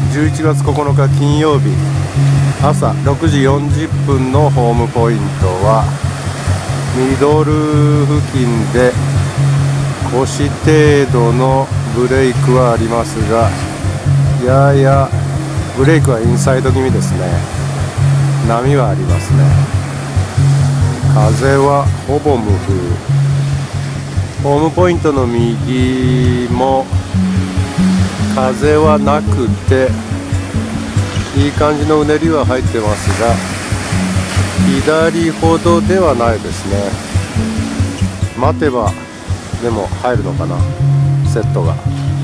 11月9日金曜日朝6時40分のホームポイントはミドル付近で腰程度のブレイクはありますが、ややブレイクはインサイド気味ですね。波はありますね。風はほぼ無風。ホームポイントの右も風はなくていい感じのうねりは入ってますが、左ほどではないですね。待てばでも入るのかな、セットが。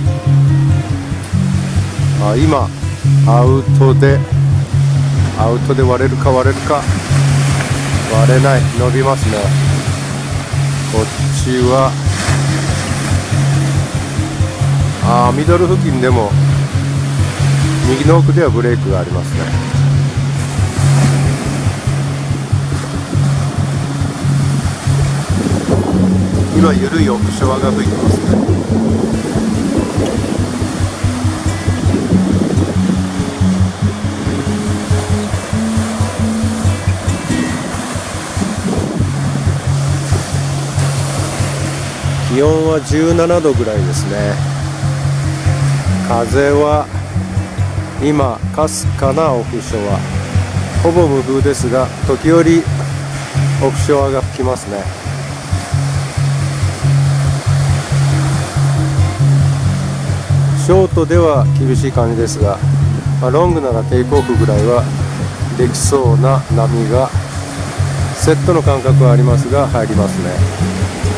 今アウトで割れるか割れれない。伸びますね。こっちはミドル付近でも右の奥ではブレイクがありますね。今緩いオフショアが吹いてますね。気温は17度ぐらいですね。風は今かすかなオフショア、ほぼ無風ですが時折オフショアが吹きますね。ショートでは厳しい感じですが、ロングならテイクオフぐらいはできそうな波が、セットの感覚はありますが入りますね。